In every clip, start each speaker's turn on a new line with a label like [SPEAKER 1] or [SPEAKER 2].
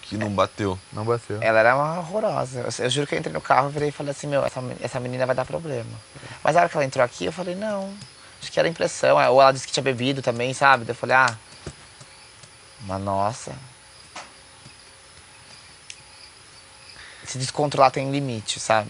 [SPEAKER 1] que não bateu.
[SPEAKER 2] Não bateu.
[SPEAKER 3] Ela era uma horrorosa. Eu juro que eu entrei no carro, virei e falei assim, meu, essa menina vai dar problema. Mas na hora que ela entrou aqui, eu falei, não, acho que era impressão. Ou ela disse que tinha bebido também, sabe? Daí eu falei, mas nossa. Se descontrolar tem limite, sabe?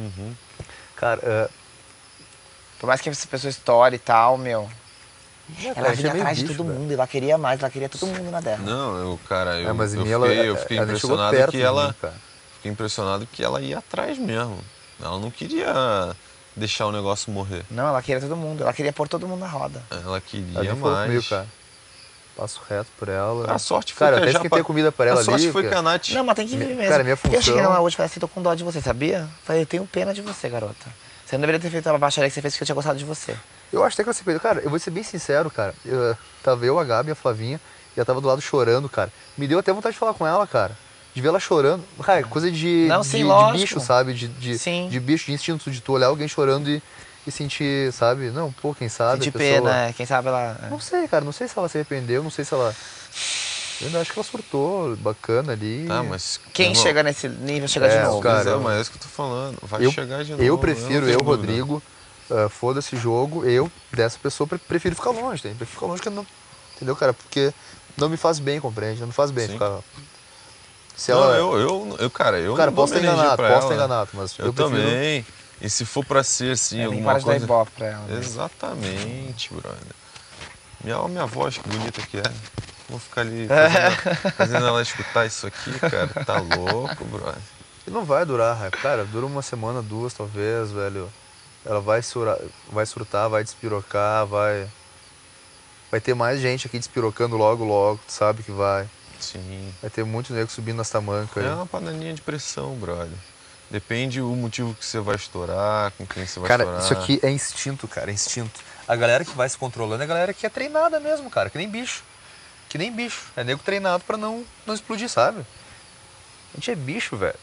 [SPEAKER 2] Cara,
[SPEAKER 3] Por mais que essa pessoa estoure e tal, meu...
[SPEAKER 2] cara,
[SPEAKER 3] Ela
[SPEAKER 2] a gente
[SPEAKER 3] vinha
[SPEAKER 2] é meio
[SPEAKER 3] atrás de
[SPEAKER 2] bicho,
[SPEAKER 3] todo
[SPEAKER 2] velho.
[SPEAKER 3] mundo, ela queria mais, ela queria todo mundo na dela.
[SPEAKER 1] Não, cara, eu,
[SPEAKER 2] Mas em
[SPEAKER 1] eu,
[SPEAKER 2] mim
[SPEAKER 1] fiquei,
[SPEAKER 2] ela,
[SPEAKER 1] eu fiquei
[SPEAKER 2] ela nem chegou
[SPEAKER 1] impressionado
[SPEAKER 2] perto
[SPEAKER 1] que
[SPEAKER 2] de
[SPEAKER 1] ela.
[SPEAKER 2] mim, cara.
[SPEAKER 1] Fiquei impressionado que ela ia atrás mesmo. Ela não queria deixar o negócio morrer.
[SPEAKER 3] Não, ela queria todo mundo, ela queria pôr todo mundo na roda.
[SPEAKER 1] Ela
[SPEAKER 2] Ela
[SPEAKER 1] queria
[SPEAKER 2] nem falou
[SPEAKER 1] mais.
[SPEAKER 2] comigo, cara. Passo reto por ela.
[SPEAKER 1] A sorte foi
[SPEAKER 2] Cara,
[SPEAKER 1] que
[SPEAKER 2] até
[SPEAKER 1] a
[SPEAKER 2] esquentei
[SPEAKER 1] Japa...
[SPEAKER 2] comida pra ela
[SPEAKER 1] A sorte
[SPEAKER 2] ali.
[SPEAKER 1] foi
[SPEAKER 2] porque-
[SPEAKER 1] que a Nath...
[SPEAKER 3] Não, mas tem que vir mesmo.
[SPEAKER 2] Cara, minha
[SPEAKER 3] Eu cheguei
[SPEAKER 2] função-
[SPEAKER 3] nela hoje e falei assim, tô com dó de você, sabia? Falei, eu tenho pena de você, garota. Você não deveria ter feito a baixaria que você fez porque eu tinha gostado de você.
[SPEAKER 2] Eu acho até que ela se perdeu. Cara, eu vou ser bem sincero, cara. Tava eu, a Gabi e a Flavinha, e ela tava do lado chorando, cara. Me deu até vontade de falar com ela, cara. De ver ela chorando. Cara, coisa de,
[SPEAKER 3] Não, sim,
[SPEAKER 2] de
[SPEAKER 3] lógico.
[SPEAKER 2] bicho, sabe?
[SPEAKER 3] Sim.
[SPEAKER 2] De bicho, de instinto, de tu olhar alguém chorando e sentir, sabe? Não, pô, quem sabe
[SPEAKER 3] Senti
[SPEAKER 2] a pessoa...
[SPEAKER 3] pena, quem sabe ela...
[SPEAKER 2] Não sei, cara. Não sei se ela se arrependeu, não sei se ela... Eu ainda acho que ela surtou, bacana ali.
[SPEAKER 1] Tá, mas...
[SPEAKER 3] Quem
[SPEAKER 1] irmão,
[SPEAKER 3] chega nesse nível chega de novo.
[SPEAKER 2] cara,
[SPEAKER 1] mas é isso que eu tô falando. Vai
[SPEAKER 2] Eu,
[SPEAKER 1] chegar de novo.
[SPEAKER 2] eu
[SPEAKER 1] não
[SPEAKER 2] prefiro,
[SPEAKER 1] tenho
[SPEAKER 2] eu,
[SPEAKER 1] dúvida.
[SPEAKER 2] Rodrigo, foda-se jogo, eu, dessa pessoa, prefiro ficar longe, tá? Prefiro ficar longe que eu não... Entendeu, cara? Porque não me faz bem, compreende? Não me faz bem
[SPEAKER 1] Sim.
[SPEAKER 2] ficar... Se
[SPEAKER 1] Não,
[SPEAKER 2] ela...
[SPEAKER 1] eu
[SPEAKER 2] Cara,
[SPEAKER 1] não dou
[SPEAKER 2] posso
[SPEAKER 1] minha
[SPEAKER 2] estar
[SPEAKER 1] energia
[SPEAKER 2] enganado,
[SPEAKER 1] pra
[SPEAKER 2] posso
[SPEAKER 1] ela.
[SPEAKER 2] estar enganado, mas
[SPEAKER 1] Eu
[SPEAKER 2] eu prefiro...
[SPEAKER 1] também. E se for pra ser assim,
[SPEAKER 3] Tem que
[SPEAKER 1] alguma
[SPEAKER 3] parar de dar
[SPEAKER 1] coisa...
[SPEAKER 3] ibope pra ela. Né?
[SPEAKER 1] Exatamente, brother. Olha minha voz, que bonita que é. Vou ficar ali fazendo ela escutar isso aqui, cara. Tá louco, brother.
[SPEAKER 2] E não vai durar, cara. Dura uma semana, duas, talvez, velho. Ela vai surtar, vai despirocar, vai ter mais gente aqui despirocando logo, logo. Tu sabe que vai.
[SPEAKER 1] Sim.
[SPEAKER 2] Vai ter muito nego subindo nas tamancas
[SPEAKER 1] É
[SPEAKER 2] aí.
[SPEAKER 1] uma panelinha de pressão, brother. Depende o motivo que você vai estourar, com quem você vai
[SPEAKER 2] Cara,
[SPEAKER 1] estourar.
[SPEAKER 2] isso aqui é instinto, cara, é instinto. A galera que vai se controlando é a galera que é treinada mesmo, cara, que nem bicho. Que nem bicho. É nego treinado pra não explodir, sabe? A gente é bicho, velho.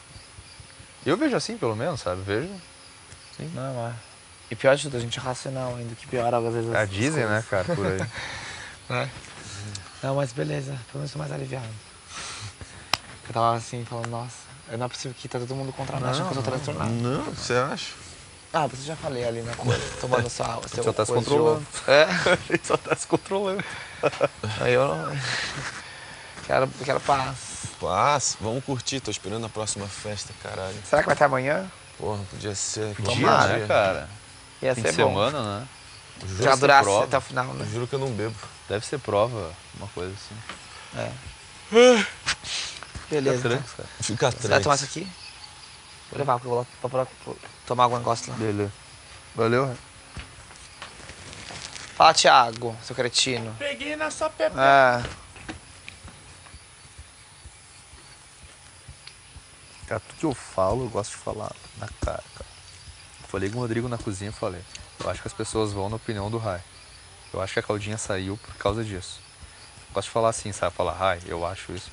[SPEAKER 2] Eu vejo assim, pelo menos, sabe? Vejo.
[SPEAKER 3] Sim. Não, é. E pior de tudo, a gente é racional ainda, que piora às vezes as
[SPEAKER 2] Dizem, né, cara, por aí.
[SPEAKER 3] É. Não, mas beleza, pelo menos tô mais aliviado. Eu tava assim, falando, nossa, não é possível que tá todo mundo contra nós, achando que eu tô transtornado.
[SPEAKER 1] Não, você acha?
[SPEAKER 3] Ah, você já falei ali na coisa, tomando seu
[SPEAKER 2] Só tá se
[SPEAKER 3] coisa de
[SPEAKER 2] controlando.
[SPEAKER 3] ovo. É?
[SPEAKER 2] Ele só tá se controlando.
[SPEAKER 3] Aí eu quero paz.
[SPEAKER 1] Paz, vamos curtir, tô esperando a próxima festa, caralho.
[SPEAKER 3] Será que vai ter amanhã?
[SPEAKER 1] Porra, podia ser.
[SPEAKER 2] Dia, né, cara?
[SPEAKER 3] Ia
[SPEAKER 2] Fim
[SPEAKER 3] ser
[SPEAKER 2] de
[SPEAKER 3] bom.
[SPEAKER 2] semana, né?
[SPEAKER 3] Já
[SPEAKER 2] ser
[SPEAKER 3] durasse
[SPEAKER 2] prova.
[SPEAKER 3] até o final, né?
[SPEAKER 1] Eu juro que eu não bebo.
[SPEAKER 2] Deve ser prova, uma coisa assim.
[SPEAKER 3] É. Beleza.
[SPEAKER 2] Fica
[SPEAKER 3] Então.
[SPEAKER 2] tranquilo, cara.
[SPEAKER 1] Fica
[SPEAKER 3] Você vai tomar
[SPEAKER 1] atrás.
[SPEAKER 3] isso aqui? Vou levar, porque eu vou lá pra tomar algum negócio lá.
[SPEAKER 2] Beleza. Valeu.
[SPEAKER 3] Fala, Thiago, seu cretino.
[SPEAKER 4] Peguei na sua pepe.
[SPEAKER 3] É.
[SPEAKER 2] Cara, tudo que eu falo, eu gosto de falar na cara, cara. Falei com o Rodrigo na cozinha e falei. Eu acho que as pessoas vão na opinião do Rai. Eu acho que a Claudinha saiu por causa disso. Eu gosto de falar assim, sabe? Falar, Rai, eu acho isso.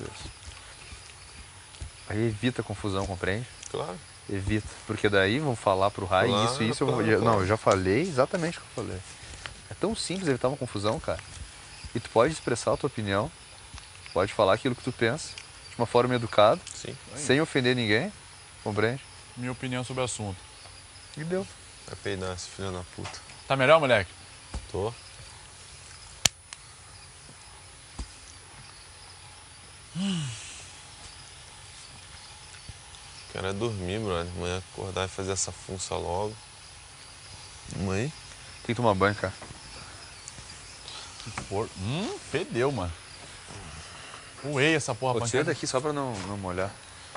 [SPEAKER 2] Aí evita confusão, compreende?
[SPEAKER 1] Claro.
[SPEAKER 2] Evita. Porque daí vão falar pro Rai
[SPEAKER 1] Claro,
[SPEAKER 2] isso.
[SPEAKER 1] claro,
[SPEAKER 2] Não,
[SPEAKER 1] claro.
[SPEAKER 2] eu já falei exatamente o que eu falei. É tão simples evitar uma confusão, cara. E tu pode expressar a tua opinião, pode falar aquilo que tu pensa, de uma forma educada,
[SPEAKER 1] Sim.
[SPEAKER 2] sem ofender ninguém, compreende?
[SPEAKER 4] Minha opinião sobre o assunto.
[SPEAKER 2] E deu.
[SPEAKER 1] Vai peidar esse filho da puta.
[SPEAKER 4] Tá melhor, moleque?
[SPEAKER 1] Tô. Quero é dormir, brother. Amanhã acordar e fazer essa funça logo. Mãe?
[SPEAKER 2] Tem que tomar banho, cara.
[SPEAKER 4] Fedeu, mano. Uei essa porra.
[SPEAKER 2] Vou tirar daqui só pra não molhar.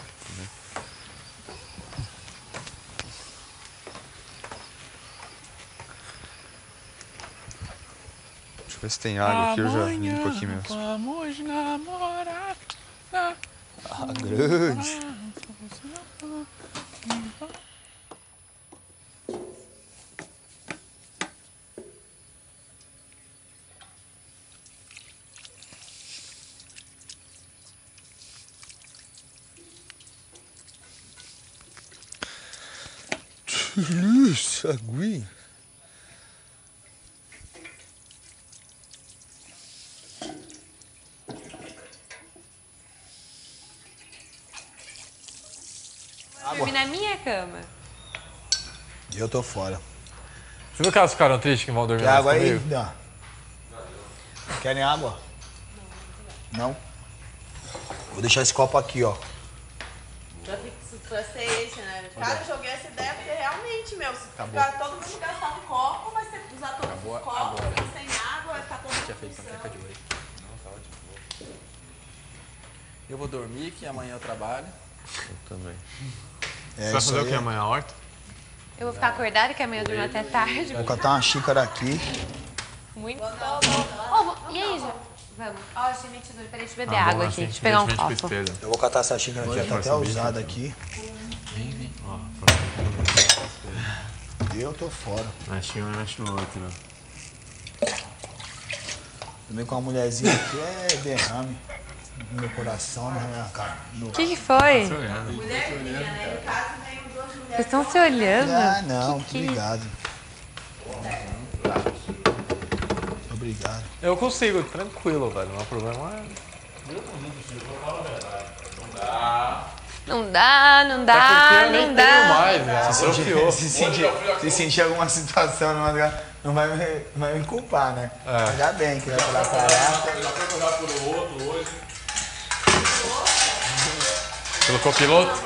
[SPEAKER 2] Deixa eu ver se tem água aqui, eu já limpo aqui mesmo.
[SPEAKER 4] Vamos namorar.
[SPEAKER 2] Ah, grande. Isso, aguinha.
[SPEAKER 5] Dormir na minha cama.
[SPEAKER 6] Eu tô fora.
[SPEAKER 7] Você viu que elas ficaram tristes que vão dormir
[SPEAKER 6] Quer
[SPEAKER 7] mais
[SPEAKER 6] água aí?
[SPEAKER 7] comigo?
[SPEAKER 6] Não. Querem água? Não? Vou deixar esse copo aqui, ó.
[SPEAKER 8] Pra ser esse, né? Cara, eu joguei essa ideia porque realmente, meu, se ficar todo mundo gastar um copo, vai ser usar todos os copos, sem água, vai ficar todo mundo com
[SPEAKER 9] Eu vou dormir, que amanhã eu trabalho.
[SPEAKER 1] Eu também.
[SPEAKER 6] É,
[SPEAKER 7] Você vai
[SPEAKER 6] isso
[SPEAKER 7] fazer o
[SPEAKER 6] aí.
[SPEAKER 7] que amanhã, Horta?
[SPEAKER 5] Eu vou ficar acordada, que amanhã eu durmo até tarde.
[SPEAKER 6] Vou catar uma xícara aqui.
[SPEAKER 5] Muito bom. E aí, já? Vamos. Ó, achei minha tesoura. Peraí, deixa eu beber água aqui. Deixa eu pegar um copo.
[SPEAKER 6] Eu vou catar essa xícara aqui, tá até usada aqui. Eu tô fora.
[SPEAKER 7] Mexe um e mexe no outro.
[SPEAKER 6] Também com uma mulherzinha aqui é derrame no meu coração, na minha cara.
[SPEAKER 5] O que foi? Vocês estão se olhando?
[SPEAKER 6] Ah, não,
[SPEAKER 5] Que-
[SPEAKER 6] obrigado. Obrigado.
[SPEAKER 7] Eu consigo, tranquilo, velho. O meu problema é...
[SPEAKER 5] Não dá, não
[SPEAKER 7] Até
[SPEAKER 5] dá,
[SPEAKER 7] porque eu nem
[SPEAKER 5] não
[SPEAKER 7] tenho
[SPEAKER 5] dá.
[SPEAKER 7] mais, né? Atrofiou.
[SPEAKER 6] Se sentir alguma situação numa lugar, não vai me culpar, né? Ainda bem que vai falar caraca.
[SPEAKER 7] Pelo copiloto?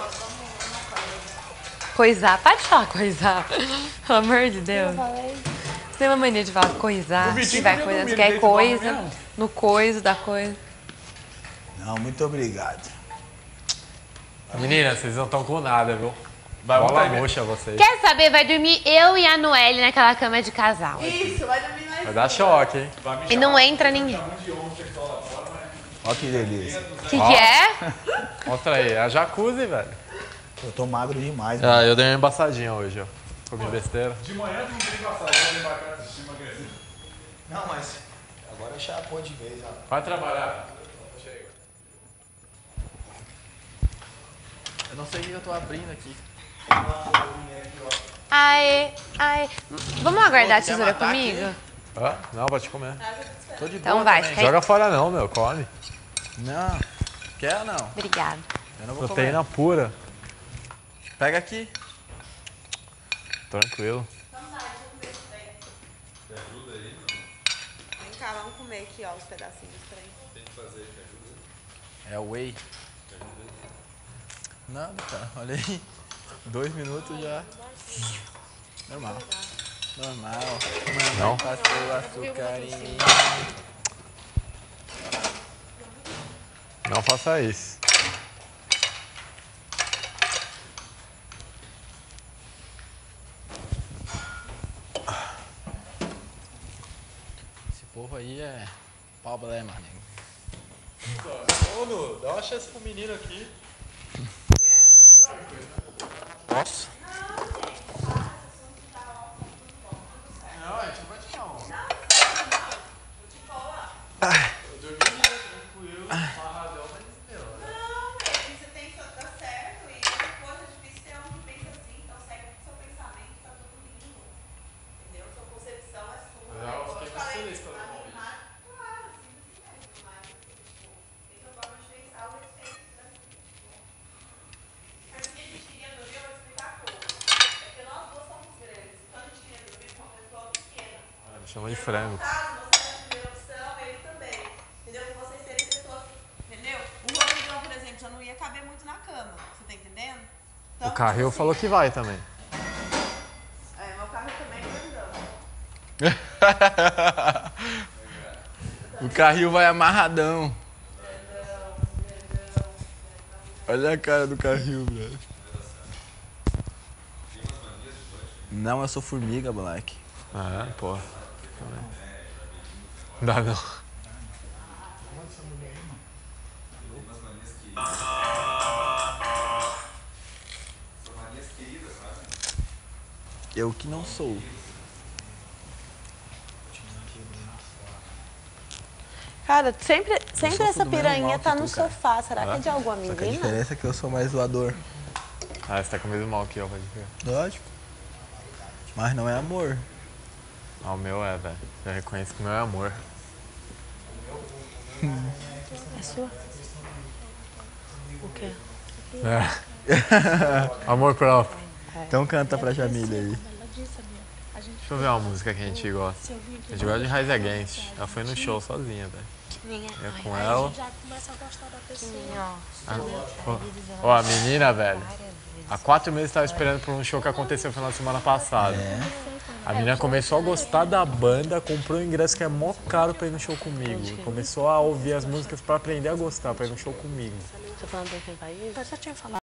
[SPEAKER 5] Coisar, pode falar coisar. Pelo amor de Deus. Você tem uma mania de falar coisar. Se vai coisar, você quer coisa, no coiso da coisa.
[SPEAKER 6] Não, muito obrigado.
[SPEAKER 7] Meninas, vocês não estão com nada, viu? Bola murcha vocês.
[SPEAKER 5] Quer saber? Vai dormir eu e a Noelle naquela cama de casal.
[SPEAKER 8] Isso, vai dormir nós.
[SPEAKER 7] Vai dar choque, hein?
[SPEAKER 5] E não entra ninguém.
[SPEAKER 6] Olha que delícia.
[SPEAKER 5] O que é?
[SPEAKER 7] Mostra aí, é a jacuzzi, velho.
[SPEAKER 6] Eu tô magro demais,
[SPEAKER 7] Ah, eu dei uma embaçadinha hoje, ó. Comi besteira.
[SPEAKER 6] Não, mas agora chapou de vez, ó.
[SPEAKER 7] Vai trabalhar.
[SPEAKER 9] Eu não sei o que eu tô abrindo aqui.
[SPEAKER 5] Aê, aê. Vamos aguardar a
[SPEAKER 9] Quer
[SPEAKER 5] tesoura
[SPEAKER 9] matar
[SPEAKER 5] comigo?
[SPEAKER 7] Ah, não, pode comer.
[SPEAKER 9] Tô de boa
[SPEAKER 5] Então vai,
[SPEAKER 9] também.
[SPEAKER 5] fica aí.
[SPEAKER 7] Joga fora não, meu. Come.
[SPEAKER 9] Não. Quer não?
[SPEAKER 5] Obrigada.
[SPEAKER 9] Eu não vou
[SPEAKER 7] Proteína pura.
[SPEAKER 9] comer. Pega aqui.
[SPEAKER 7] Tranquilo.
[SPEAKER 8] Vem cá, vamos comer aqui, ó, os pedacinhos do trem.
[SPEAKER 9] É o whey. Nada, cara. Olha aí. 2 minutos já. Normal. Normal.
[SPEAKER 7] Não?
[SPEAKER 9] Passou açúcar em mim.
[SPEAKER 7] Não faça isso.
[SPEAKER 9] Esse povo aí é problema, nego.
[SPEAKER 7] Ô, Nu, dá uma chance pro menino aqui.
[SPEAKER 9] Nossa.
[SPEAKER 7] Não, a gente não vai te dar um.
[SPEAKER 8] Você tem que estar certo e depois é difícil ter um que pensa assim, então segue o seu pensamento, tá tudo lindo. Entendeu? Sua concepção é sua.
[SPEAKER 7] Eu fiquei muito feliz pelo
[SPEAKER 8] convite. Claro, simples mesmo, mas tipo, tem sua forma de pensar, o respeito das Mas o que a gente queria dormir, eu vou explicar como. É porque nós duas somos grandes, então a gente queria dormir com uma pessoa pequena.
[SPEAKER 7] Chama de frango.
[SPEAKER 8] Caso você é a primeira opção, ele também. Entendeu? Com vocês serem pessoas. Entendeu? O Rodrigão, por exemplo, já não ia caber muito na cama. Você tá entendendo? Então,
[SPEAKER 7] O Carril falou que vai também.
[SPEAKER 8] É, meu carro também é grandão.
[SPEAKER 9] O carrinho vai amarradão. Olha a cara do carrinho, velho. Não, eu sou formiga, moleque.
[SPEAKER 7] Ah, é, pô. Não dá não.
[SPEAKER 9] Eu que não sou.
[SPEAKER 8] Cara, sempre
[SPEAKER 9] sou
[SPEAKER 8] essa
[SPEAKER 9] do mesmo
[SPEAKER 8] piranha
[SPEAKER 9] mal
[SPEAKER 8] tá
[SPEAKER 9] que
[SPEAKER 8] no
[SPEAKER 9] tu, cara.
[SPEAKER 8] sofá. Será que é de alguma
[SPEAKER 9] Só que a
[SPEAKER 8] menina?
[SPEAKER 9] diferença é que eu sou mais doador.
[SPEAKER 7] Ah, você tá com o mesmo mal que eu, pode ver.
[SPEAKER 9] Lógico. Mas não é amor.
[SPEAKER 7] Ah, o meu é, velho. Eu reconheço que o meu é amor.
[SPEAKER 8] É sua? O quê?
[SPEAKER 7] É. Amor próprio.
[SPEAKER 9] Então canta pra Jamília aí.
[SPEAKER 7] Deixa eu ver uma música que a gente gosta. A gente gosta de Rise Against. Ela foi no show sozinha, velho. Eu com ela.
[SPEAKER 10] Já começa a gostar da pessoa.
[SPEAKER 7] Ó, a menina, velho, há 4 meses estava esperando por um show que aconteceu no final de semana passado. A menina começou a gostar da banda, comprou o ingresso que é mó caro pra ir no show comigo. Começou a ouvir as músicas pra aprender a gostar, pra ir no show comigo.
[SPEAKER 10] Você falando bem quem vai ir? Eu já tinha falado.